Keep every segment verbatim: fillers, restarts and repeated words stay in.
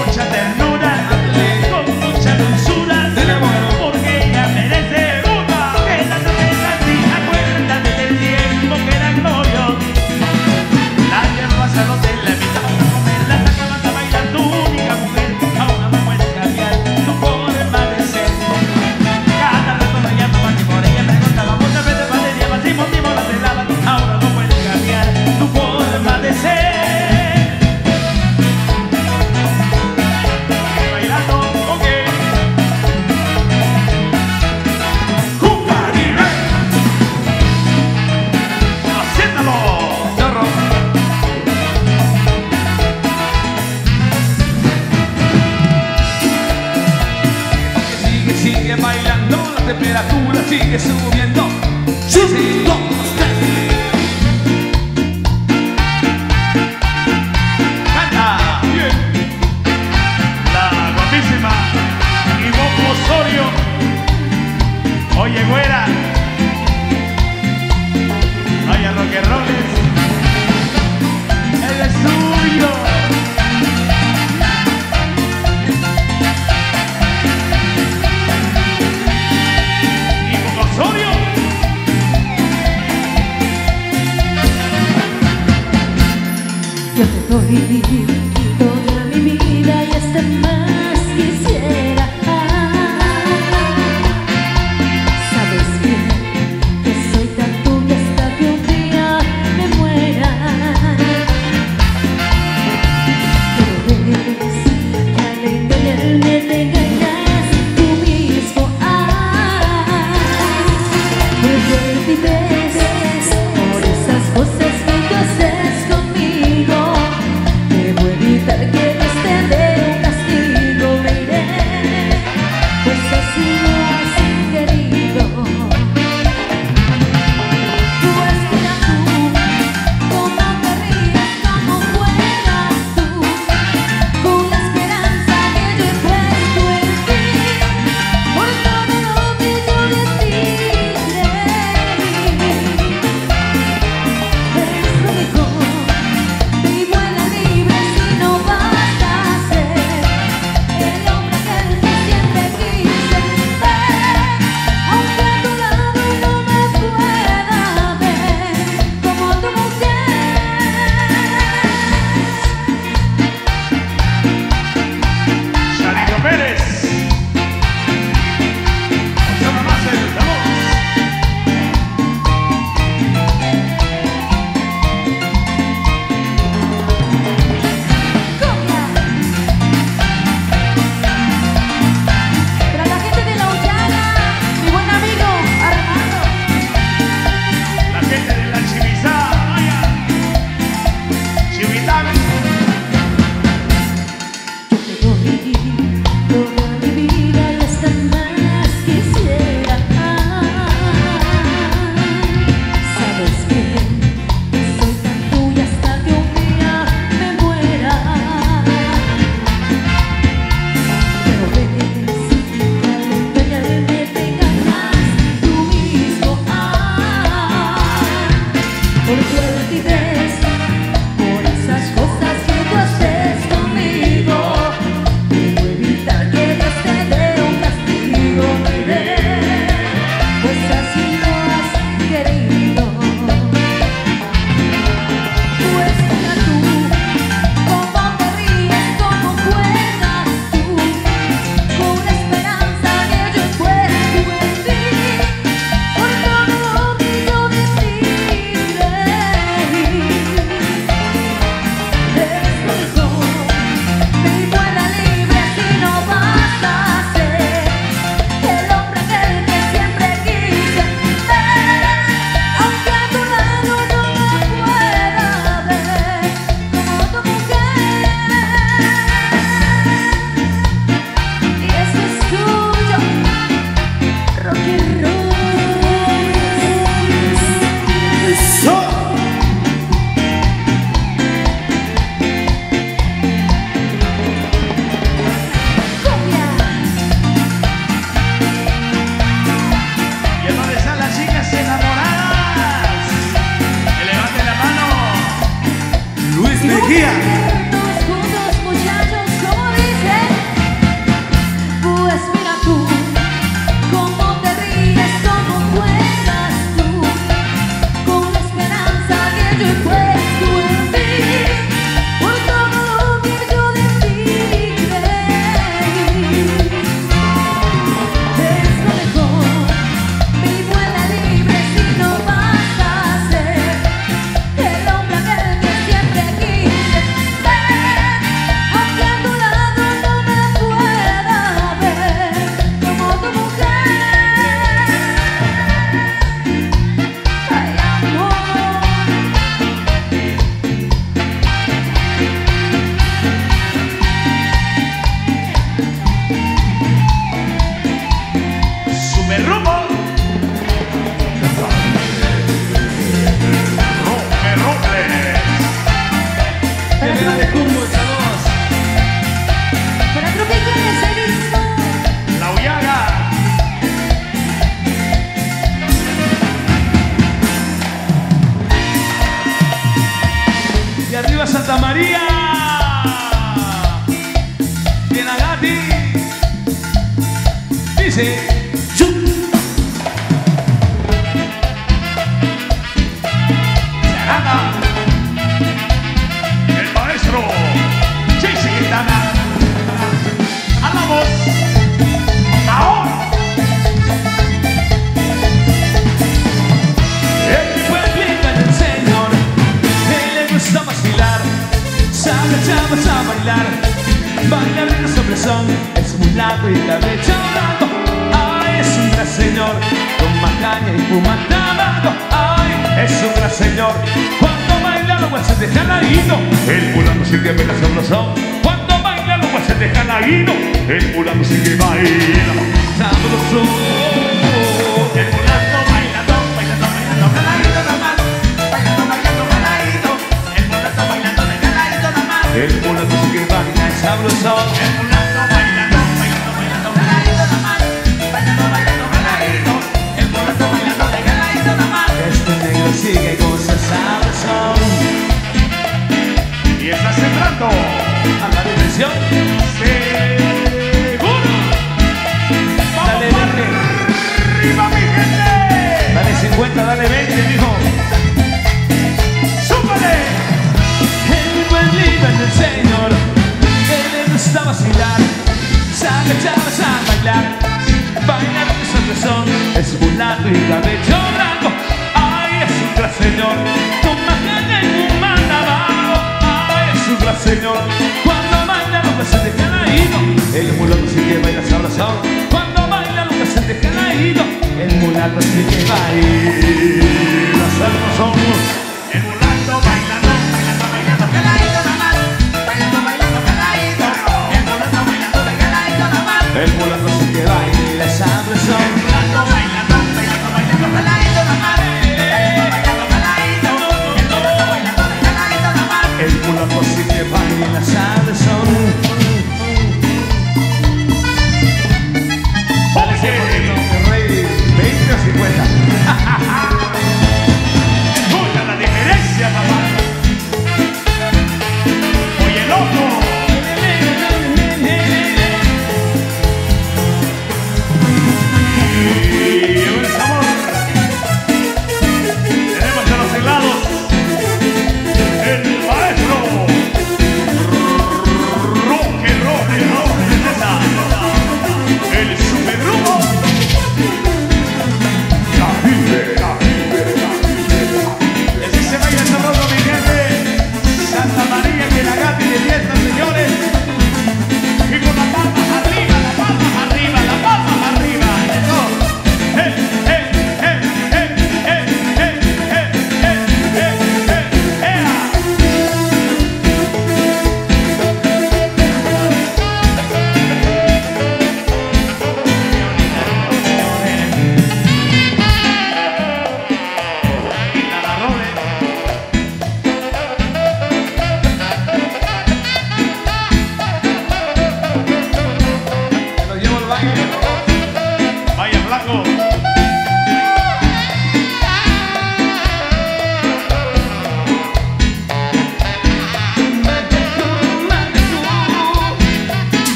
mucha ternura, con mucha dulzura, porque ella merece una. Quédate así, acuérdate del tiempo que eran novios. La llevas al hotel, la invitas a comer, la sacabas a bailar, tu única mujer. Ahora no puedes cambiar tu forma de ser. Cada rato la llamaban y por ella preguntaba, muchas veces valería, sin motivo la celaban. Ahora no puedes cambiar tu forma de ser. Bailando, ok. ¡Cucaribe! ¡Haciéndolo! ¡Zorro! Sigue, sigue bailando, la temperatura sigue subiendo. Sí, sí. Canta. Bien. La guapísima Ivonne Osorio. Oye, güera. Vaya rock and rolls. Él es suyo. Ivonne Osorio. Yo te doy toda mi vida y hasta más quisiera. Sabes bien María. Bien a Gati. Dice. El maestro Chisi Quintana. A la voz. Ahora. El pueblito del Señor, él le gusta vacilar, sabe chavos a bailar, bailar de sobre son, es muy largo y cabello blanco. Ay, es un gran señor, con macaña y fuma tabaco. Ay, es un gran señor, cuando baila los guases dejan laído. El mulato sí que baila sabrosón, cuando baila los guases dejan laído. El mulato sí que baila sabrosón. El mulato bailando, bailando, bailando, caladito nada más. Bailando, bailando, caladito. El mulato bailando, de caladito nada más. El mulato sí que baila sabrosón. El mulato bailando, bailando, bailando, caladito nada más. Bailando, bailando, caladito. El mulato bailando, de caladito nada más. Este negro sigue con su sabrosón. Y está sembrando a la dimensión. Seguro. Dale veinte. Arriba mi gente. Dale cincuenta, dale veinte, mijo. ¡Súpale! El buen líder del Señor, él le gusta vacilar, sabe chavos a bailar, bailar de sorpresón, es mulato y cabello blanco. Ay, es un gran señor, con macaña y un mandabajo. Ay, es un gran señor, cuando baila nunca se deja caído. El mulato sí que baila sabrosón, cuando baila nunca se deja caído. El mulato sí que baila sabrosón. El mulato bailando, bailando, bailando, caladito nada más. Bailando, bailando, caladito. El mulato bailando, de caladito nada más. El mulato sí que baila sabrosón. El mulato bailando, bailando, bailando, caladito nada más. Bailando, bailando, caladito. El mulato bailando, de caladito nada más. El mulato sí que baila sabrosón. Dale ese poquito, mi rey, veinte o cincuenta. Escucha la diferencia, papá. Oye, loco.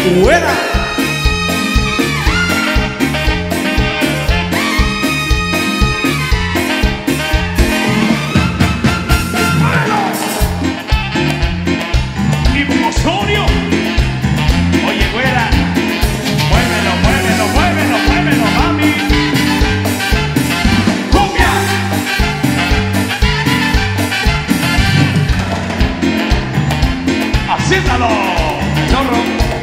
¡Fuera! Osorio. Oye, güera, muévelo, muévelo, muévelo, muévelo, mami. ¡Cumbia! ¡Acéptalo! ¡Zorro!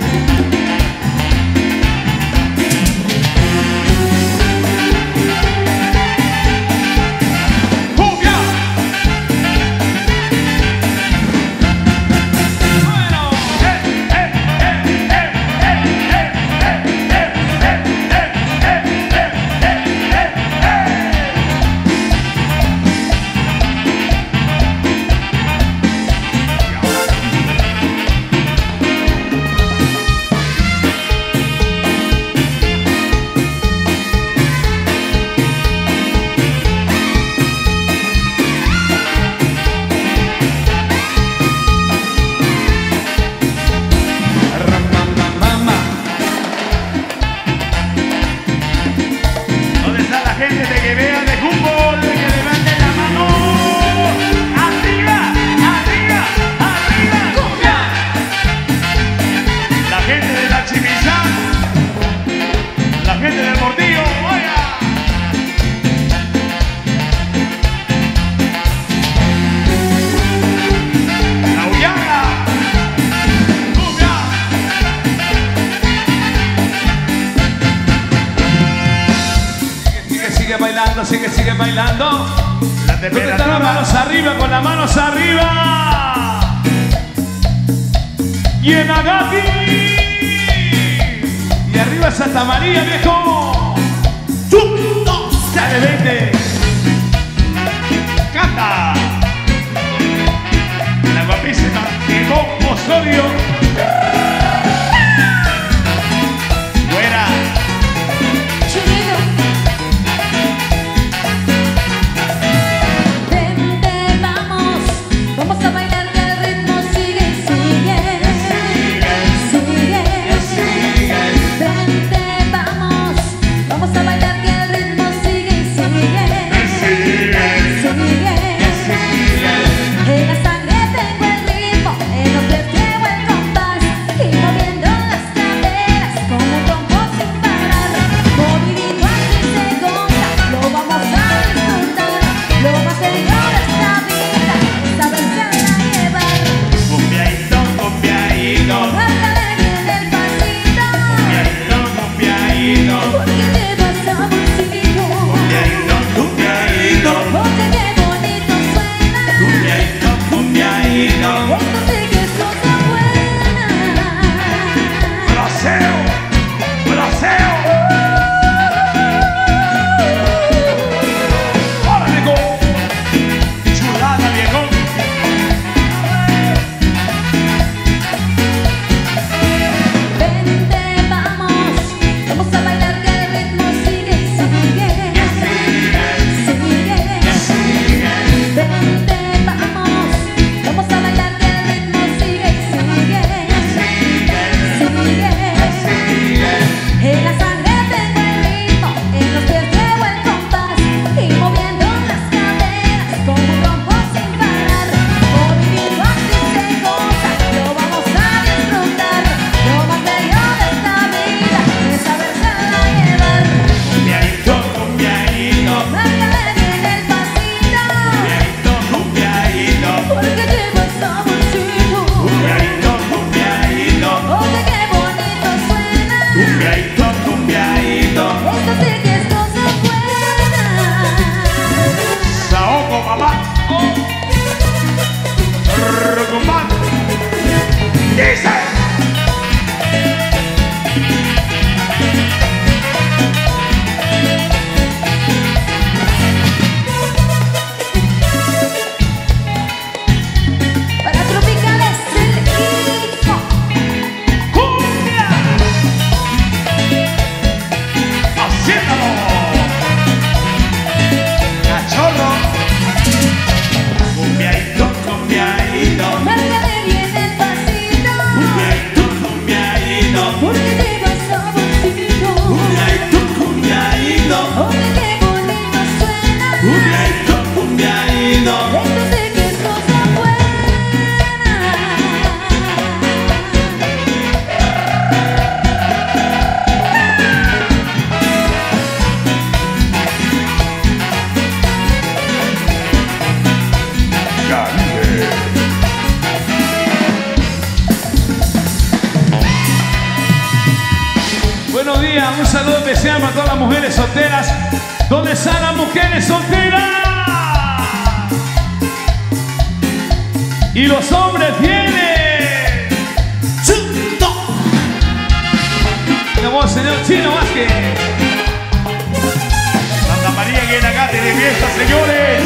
Sigue, sigue bailando. La ¿Dónde están las manos arriba? Con las manos arriba. Y en Agati. Y arriba Santa María, viejo. Dale, vente. Canta. La guapísima Diego Osorio. Fuera. día. Un saludo especial para todas las mujeres solteras. ¿Dónde están las mujeres solteras? Y los hombres vienen. La voz, señor Chino Vázquez. Santa María que en acá tiene fiesta, señores.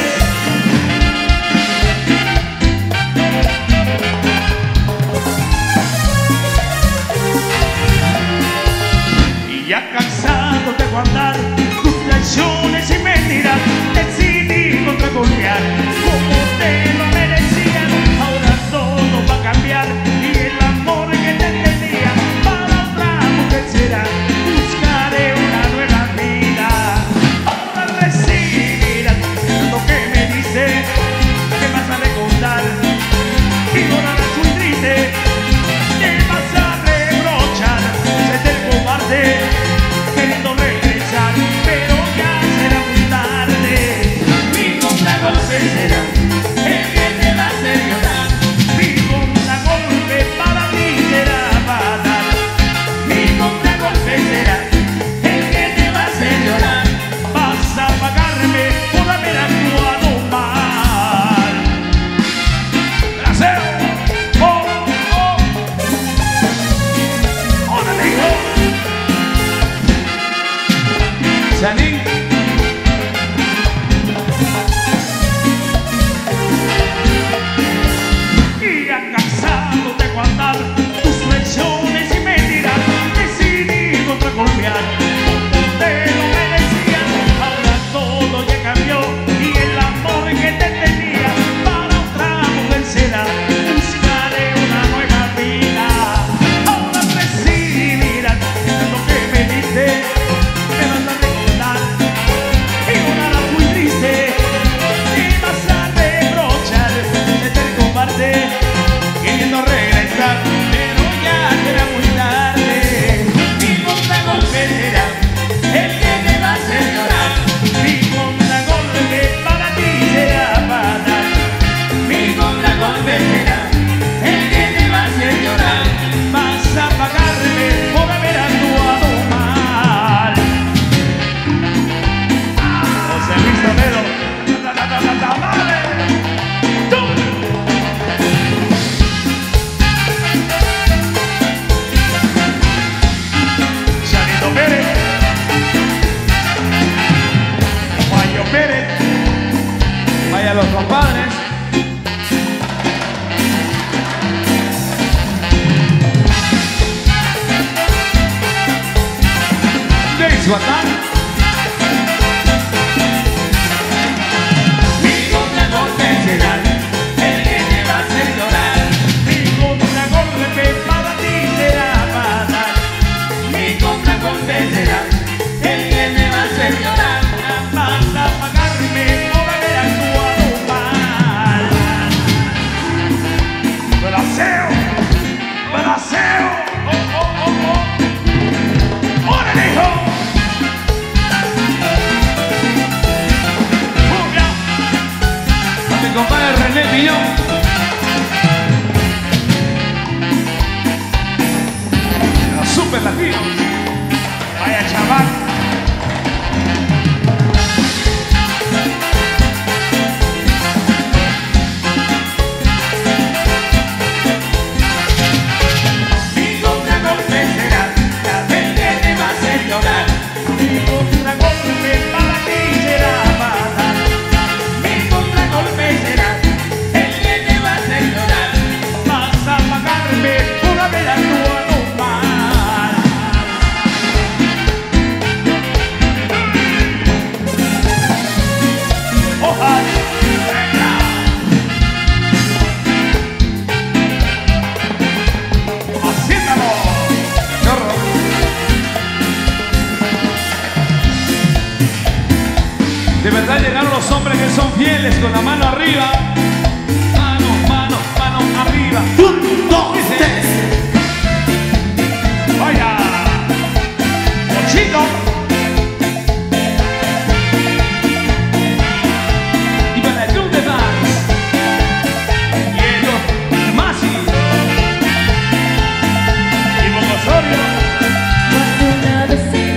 Y ya cansado de guardar tus traiciones y mentiras, decidí contra golpear como te lo merecían. Ahora todo va a cambiar y el amor que te tenía para otra mujer será. Buscaré una nueva vida. Ahora recibirás lo que me dices, que vas a recordar y llorarás muy triste. Te vas a reprochar, ser el cobarde queriendo regresar, pero ya será muy tarde. Mi contragolpe será el que te va a hacer llorar. Mi contragolpe para ti será fatal. Mi contragolpe será el que te va a hacer llorar. Vas a pagarme por haber actuado mal. Gracias. Oh, oh. ¡Órale, hijo! Janine. Y ya cansado de guardar tus traiciones y mentiras, decidí contra golpear como te lo merecías. Ahora todo ya cambió y el amor que te tenía para otra mujer será. Buscaré una nueva vida. Ahora recibirás lo que me diste. Me vas a recordar y llorarás muy triste. Y vas a reprochar ser el cobarde queriendo regresar, pero ya será muy tarde. Mi contragolpe será el que te va a hacer llorar. Mi contragolpe para ti será fatal. Mi contragolpe será el que te va a hacer llorar. Vas a pagarme por haber actuado mal. José Luis Romero, ta, ta, ta, ta, ta, vale. ¡Tú! Chanito Pérez, Mayo Pérez, Vaya los compadres. James Batán. mi contragolpe será el que te va a hacer llorar. Mi contragolpe para ti será fatal. Mi contragolpe será el que te va a hacer llorar. Vas a pagarme por haber actuado mal. ¡Braseo! ¡Braseo! ¡Oh, oh, oh, oh! ¡Órale, hijo! ¡Cumbia! A mi compadre René Piñón. Los super latinos. ¡Vaya chaval! Mi contragolpe será el que te va a hacer llorar. Mi contragolpe para ti será fatal. Mi contragolpe será el que te va a hacer llorar. Vas a pagarme por haber actuado mal. Ojalá. Venga. Haciéndolo. Chorro. De verdad llegaron los hombres que son fieles con la mano arriba. Mano, mano, mano arriba. Un, dos, tres. Vaya. Pochito. Y para el club de Vans. Hielo. Masi. Y Mocosorio. Más de una vez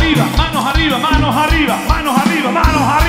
arriba, manos arriba, manos arriba, manos arriba, manos arriba.